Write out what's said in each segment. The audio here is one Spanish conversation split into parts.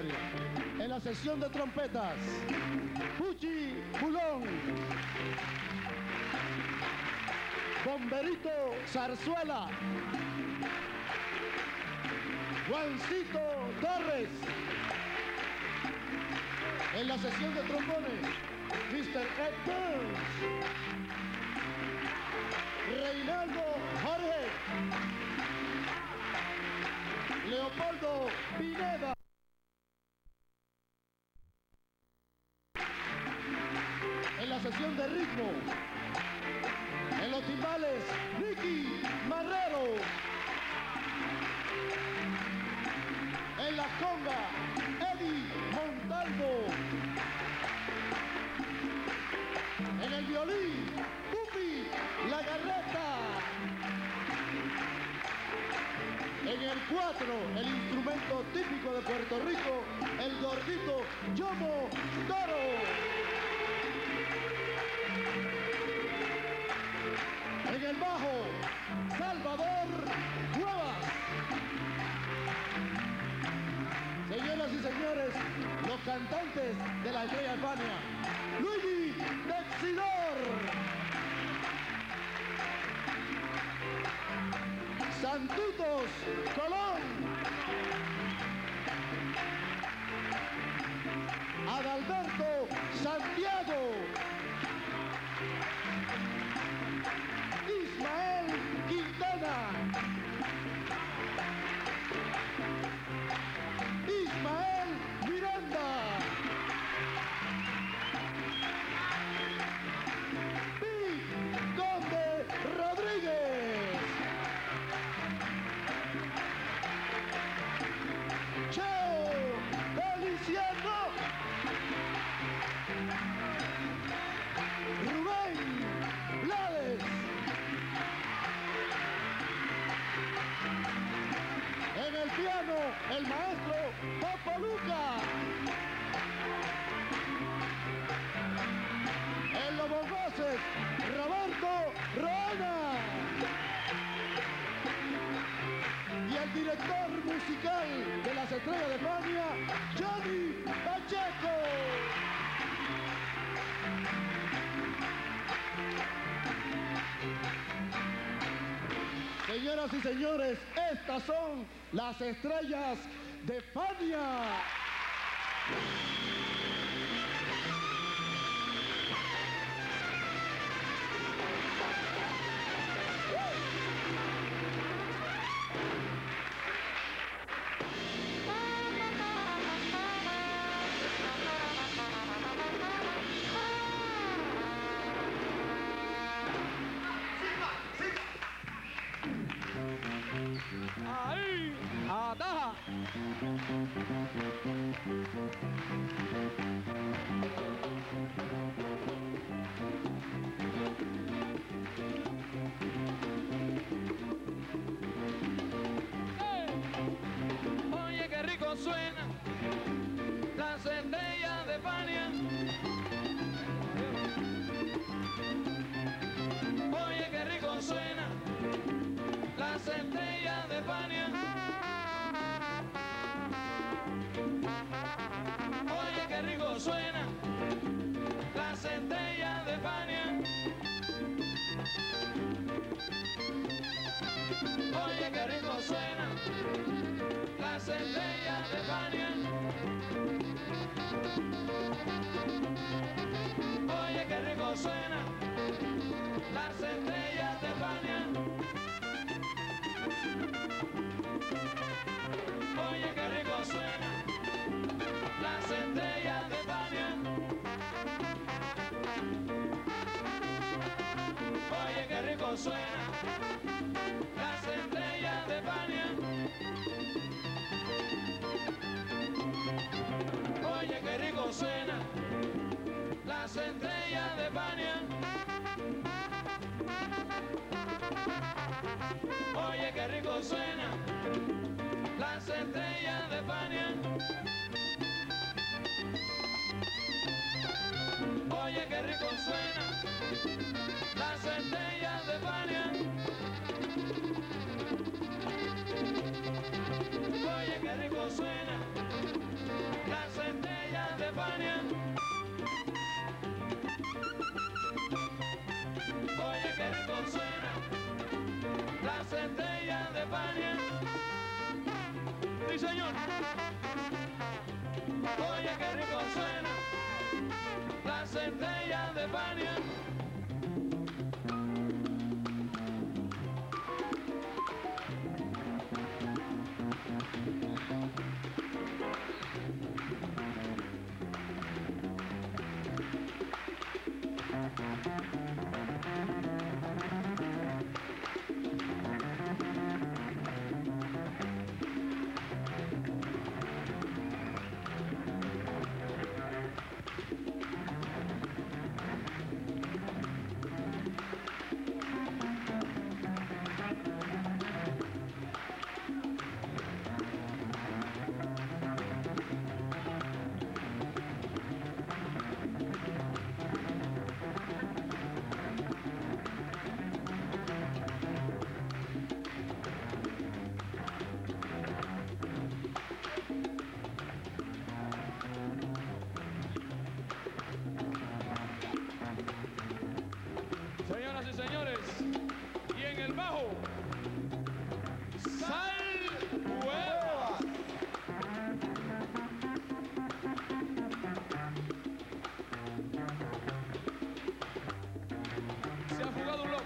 escenario. En la sección de trompetas, Puchi Pulón, Bomberito Zarzuela, Juancito Torres. En la sección de trombones, Mr. Ed Burns, Reinaldo Jorge, Leopoldo Pineda. En la sección de ritmo, en los timbales, Ricky Marrero. En la conga, Eddie Montalvo. En el violín, Pupi La Garreta. En el 4, el instrumento típico de Puerto Rico, el gordito Yomo Toro. En el bajo, Salvador Cuevas. Señoras y señores, los cantantes de la Estrella de Fania, Luigi Texidor, Santitos Colón, Adalberto Santiago, Ismael Quintana, Ismael Miranda, Big Conde Rodríguez, Cheo Feliciano, Rubén Blades. En el piano, el maestro Papo Luca. En los bongoses, Roberto Roana. Y el director musical de las Estrellas de Fania, Johnny Pacheco. Señoras y señores, estas son las Estrellas de Fania. Ahí, ataja. Oye, qué rico suena las Estrellas de Fania. Oye, qué rico suena las Estrellas de Fania. Oye, qué rico suena las Estrellas de Fania. Oye, qué rico suena las Estrellas de Fania. Oye, qué rico suena las Estrellas de Fania. Oye, qué rico suena las Estrellas de Fania. Oye, qué rico suena las Estrellas de Fania. Oye, qué rico suena las Estrellas de Fania. Oye, qué rico suena las Estrellas de Fania. Oye, qué rico suena las Estrellas de Fania. Oye, qué rico suena de Fania. Señoras y señores, y en el bajo, Sal Cuevas. Se ha jugado un loco.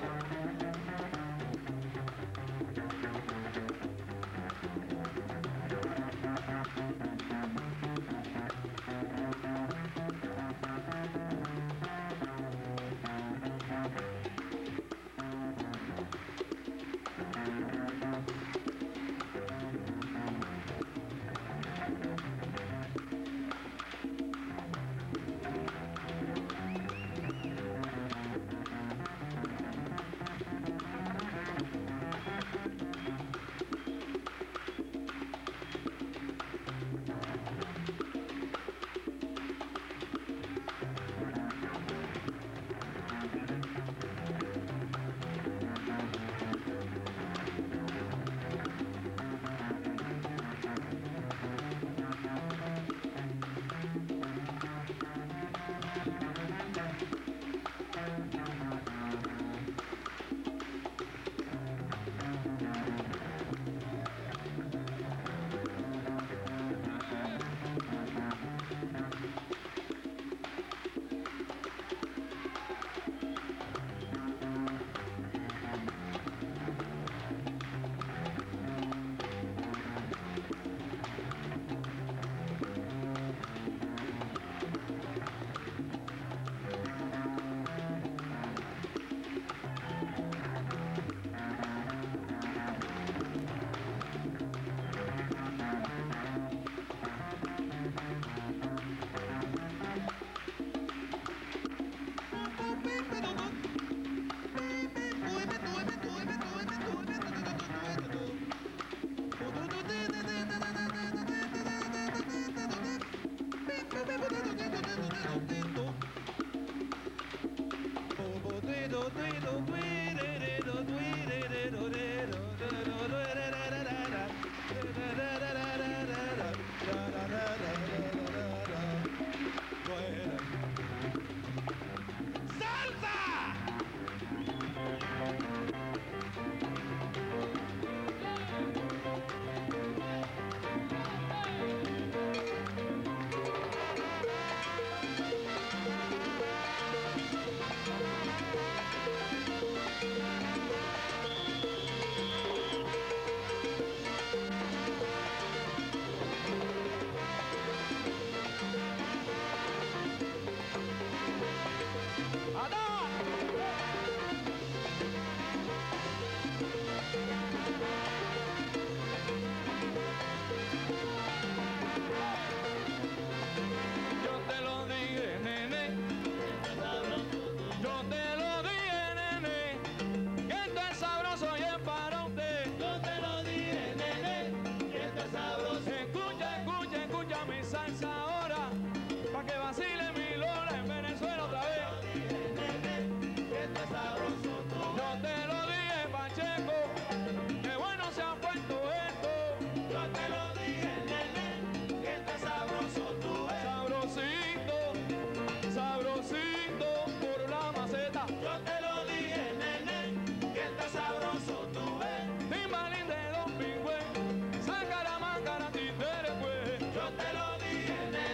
Yo te lo dije,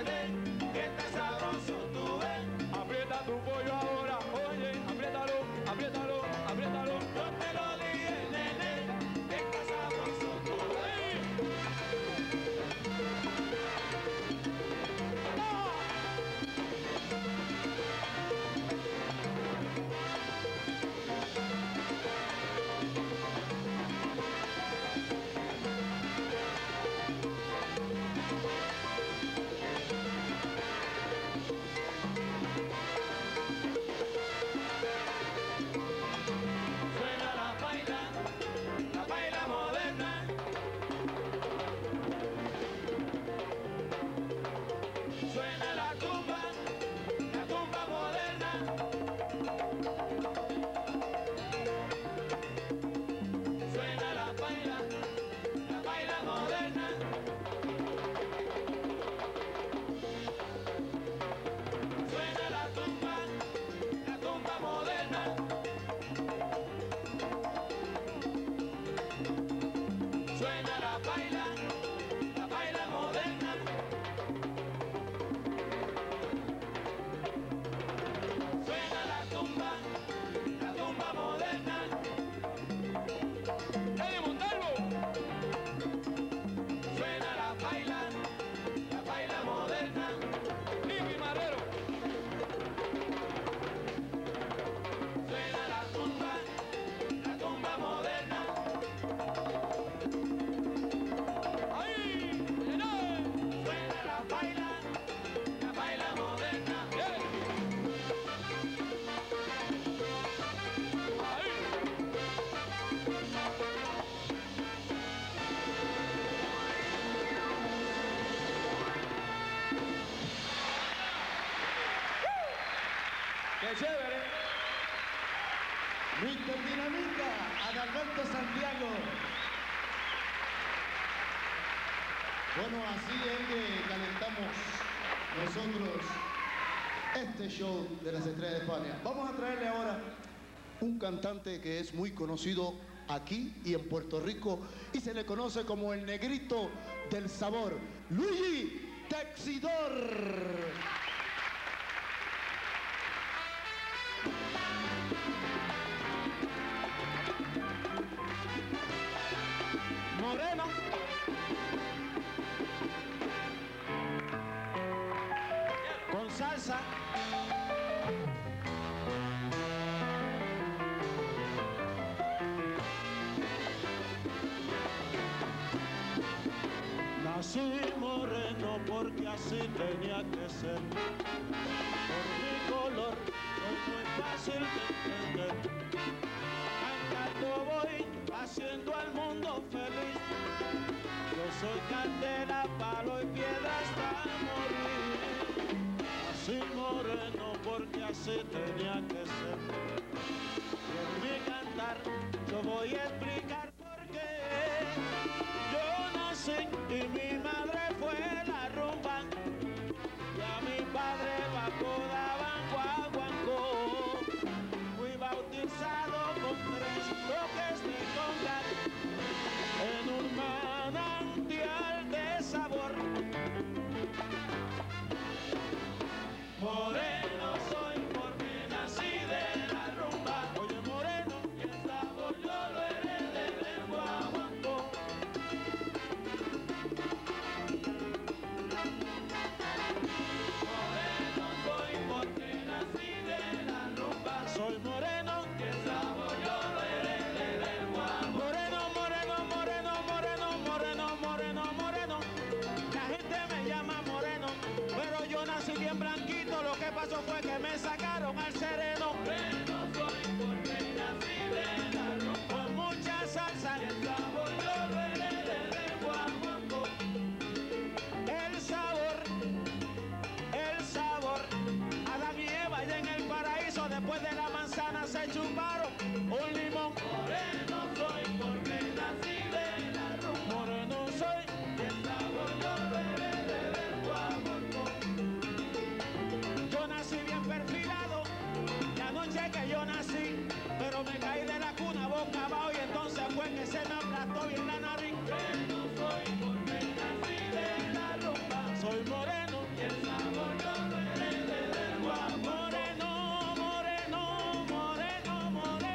Chévere, chévere. Mr. Dinamita, Adalberto Santiago. Bueno, así es que calentamos nosotros este show de las Estrellas de Fania. Vamos a traerle ahora un cantante que es muy conocido aquí y en Puerto Rico y se le conoce como el negrito del sabor, Luigi Texidor. Moreno. Con salsa. Nací moreno porque así tenía que ser. Por mi color soy muy fácil de entender. Cantando voy haciendo al mundo feliz. Yo soy candela, palo y piedra hasta morir. Nací moreno porque así tenía que ser. Y en mi cantar yo voy a explicar por qué. Yo nací y mi madre fue la rumba. Y a mi padre Paco daban guaguancó. Fui bautizado con 3 toques de conga en un manantial de sabor. Moreno soy porque nací de la rumba. Oye moreno, y el sabor yo lo heredé del guaguancó. Moreno soy porque nací de la rumba. Soy moreno, y el sabor yo lo heredé del guaguancó. Moreno, moreno, moreno, moreno, moreno, moreno, moreno. La gente me llama moreno, pero yo nací bien blanquito. Lo que pasó fue que me sacaron al sereno. Moreno soy porque nací de la rumba. Con mucha salsa y el sabor yo lo heredé del guaguancó. El sabor, Adán y Eva allá en el paraíso después de la manzana se chuparon un limón. Moreno soy porque nací de la rumba. Moreno soy y el sabor yo lo heredé del guaguancó. Yo nací bien perfilado la noche que yo nací, pero me caí de la cuna boca abajo y entonces fue que se me aplastó bien la nariz. Moreno soy porque nací de la rumba. Soy moreno y el sabor yo lo heredé del guaguancó. Moreno, moreno, moreno, moreno.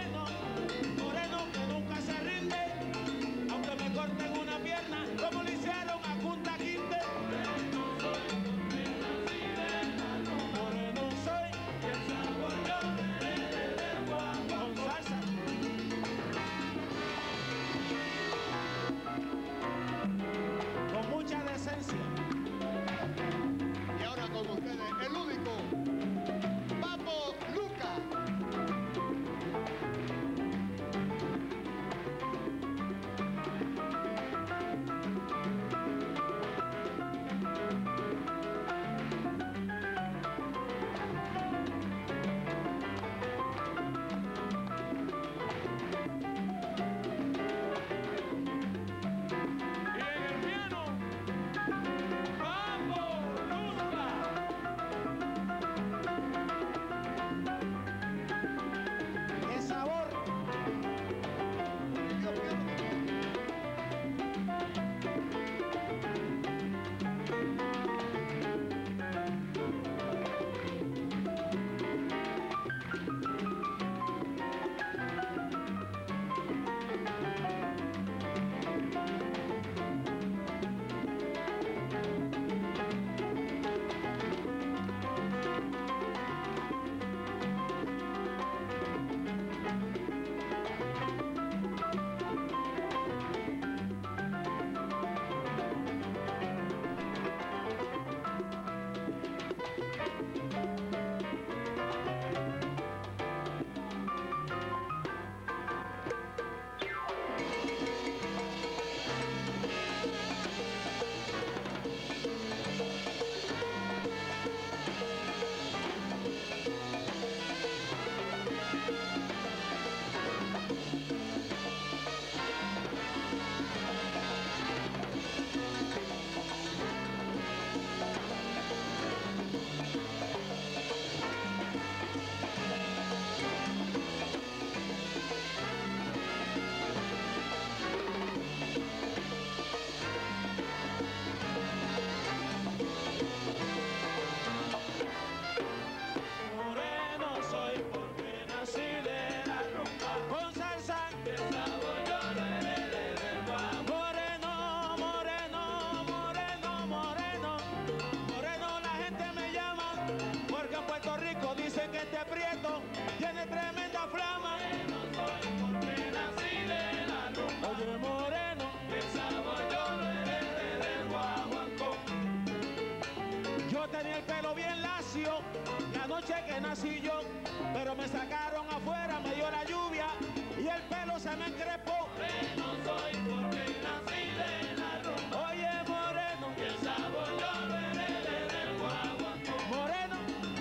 tenía el pelo bien lacio, la noche que nací yo, pero me sacaron afuera, me dio la lluvia y el pelo se me encrespó. Moreno soy porque nací de la rumba. Oye, moreno, Y el sabor yo lo heredé del guaguancó. moreno,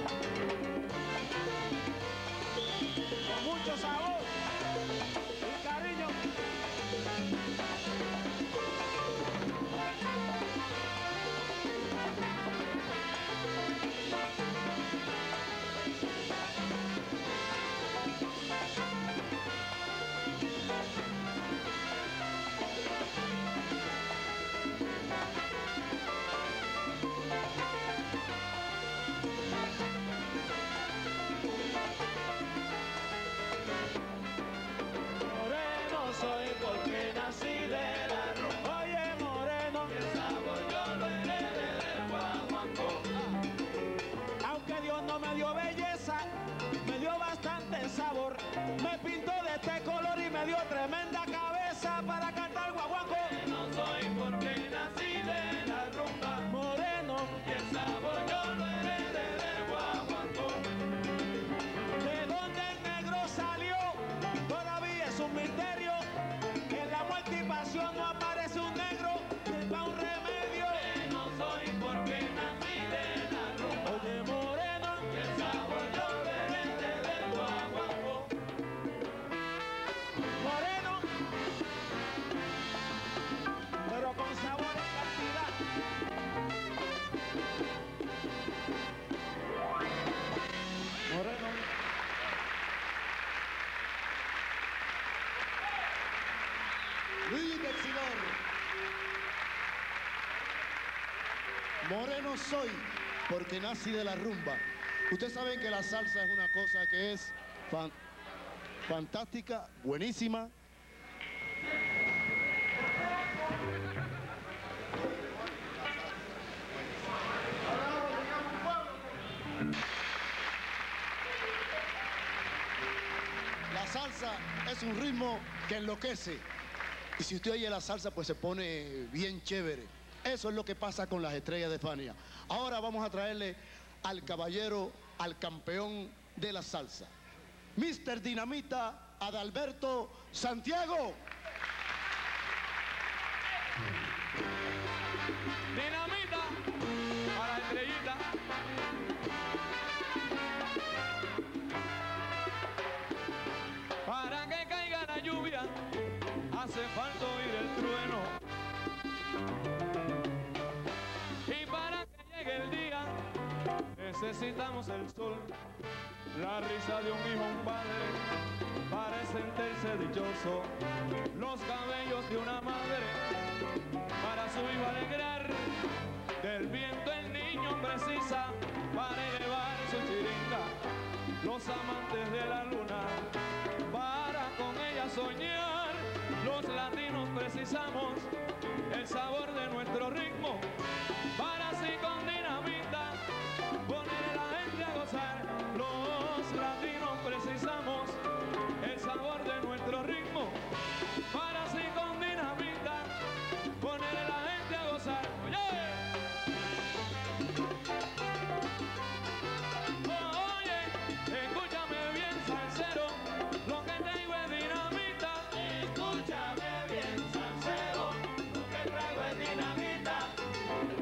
con mucho sabor y cariño. Moreno soy porque nací de la rumba. Oye, moreno, Y el sabor yo lo heredé del guaguancó. aunque Dios no me dio belleza, me dio bastante sabor. Me pintó de este color y me dio tremenda cabeza para cantar guaguancó. No soy porque nací de la rumba. Moreno, Y el sabor yo lo heredé del guaguancó. ¿de dónde el negro salió? Todavía es un misterio. En la muerte y pasión no aparece un negro, pa' un remedio. No soy porque nací de la rumba. Oye, moreno, Y el sabor yo lo heredé del guaguancó. moreno, pero con sabor y cantidad. Moreno. Luis Bexidor. Moreno soy porque nací de la rumba. Ustedes saben que la salsa es una cosa que es fantástica, buenísima. La salsa es un ritmo que enloquece. Y si usted oye la salsa, pues se pone bien chévere. Eso es lo que pasa con las estrellas de Fania. Ahora vamos a traerle al caballero, al campeón de la salsa. Mr. Dinamita Adalberto Santiago. Dinamita para estrellita. Para que caiga la lluvia hace falta oír el trueno. Y para que llegue el día necesitamos el sol. La risa de un hijo, un padre, para sentirse dichoso. Los cabellos de una madre, para su hijo alegrar. Del viento el niño precisa, para elevar su chiringa. Los amantes de la luna, para con ella soñar. Los latinos precisamos el sabor de nuestro ritmo, para así con dinamita poner a la gente a gozar. Los latinos precisamos el sabor de nuestro ritmo, para así con dinamita poner a la gente a gozar. ¡Oye! Oye, escúchame bien, salsero, lo que traigo es dinamita. Escúchame bien, salsero, lo que traigo es dinamita.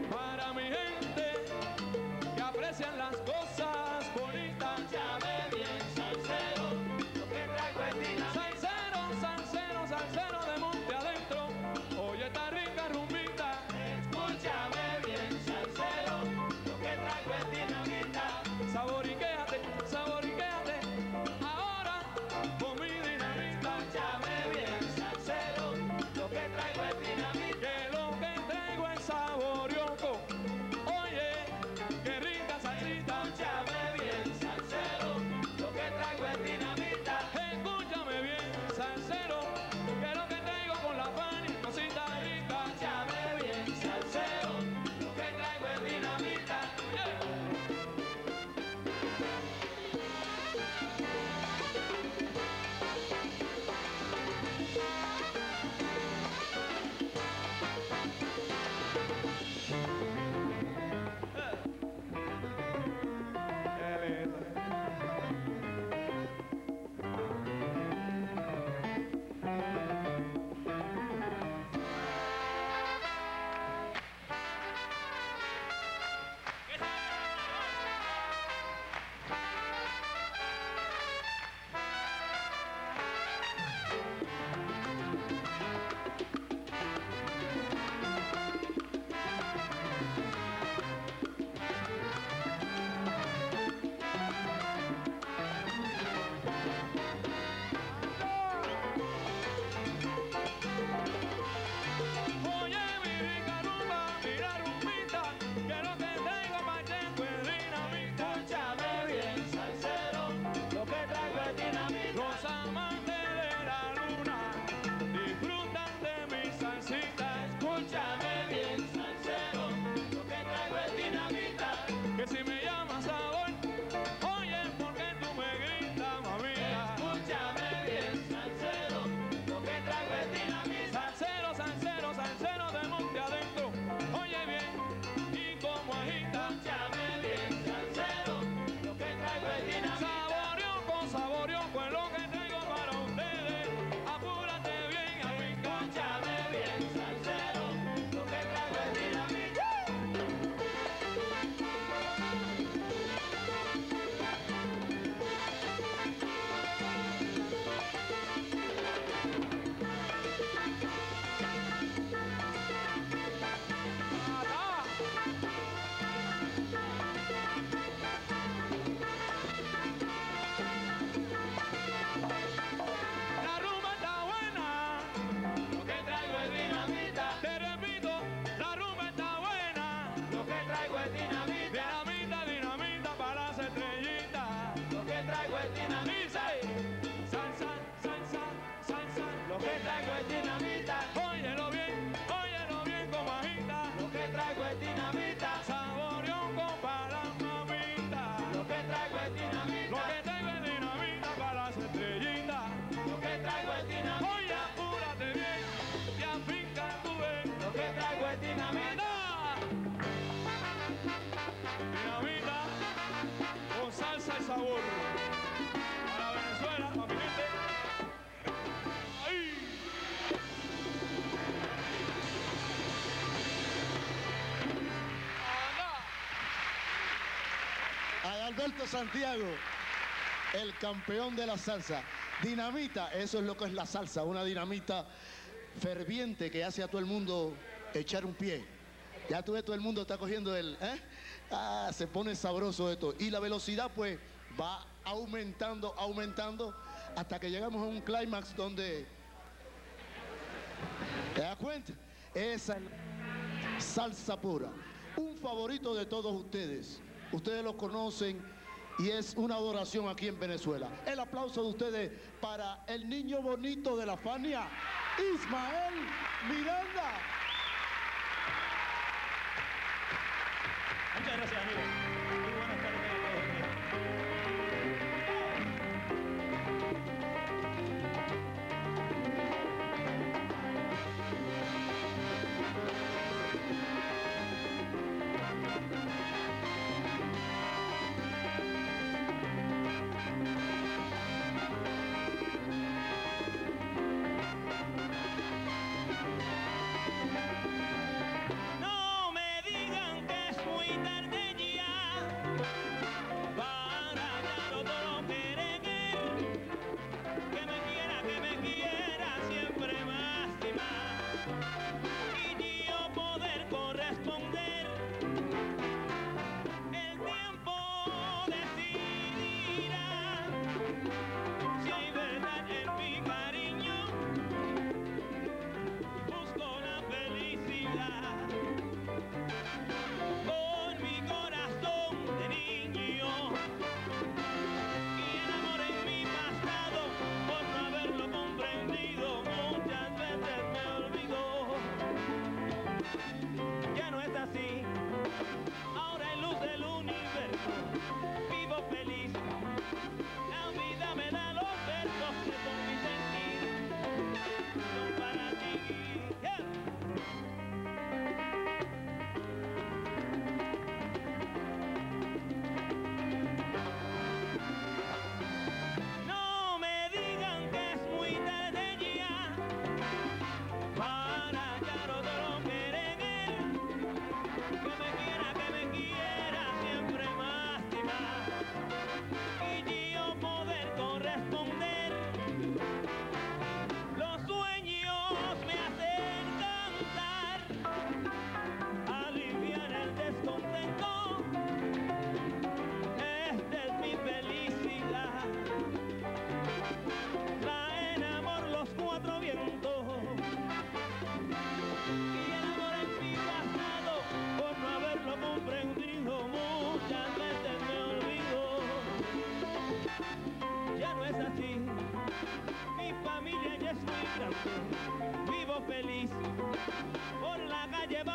Adalberto Santiago, el campeón de la salsa. Dinamita, eso es lo que es la salsa, una dinamita ferviente que hace a todo el mundo echar un pie. Ya tú ves, todo el mundo está cogiendo el... se pone sabroso esto. Y la velocidad pues va aumentando, aumentando, hasta que llegamos a un clímax donde... ¿Te das cuenta? Esa es salsa pura. Un favorito de todos ustedes. Ustedes lo conocen y es una adoración aquí en Venezuela. El aplauso de ustedes para el niño bonito de la Fania, Ismael Miranda. Muchas gracias, amigo. Muy buenas tardes a todos. No me digan que es muy tarde ya para hallar otro querer, que me quiera siempre más y más, y yo poder corresponder. El tiempo decidirá si hay verdad en mi cariño. Busco la felicidad con mi corazón de niño y el amor en mi pasado por no haberlo comprendido. Muchas veces me olvido. Ya no es así. Ahora en luz del universo vivo feliz. La vida me da los versos que son mi sentir, son para ti. Yeah. No me digan que es muy tarde ya para hallar otro querer, que me quiera siempre más y más, y yo poder corresponder. Los sueños me hacen cantar, aliviar el descontento. Esta es mi felicidad. Traen amor los cuatro vientos y el amor en mi pasado por no haberlo comprendido. Muchas veces me olvido. Ya no es así. Mi familia ya es muy grande. Vivo feliz por la calle.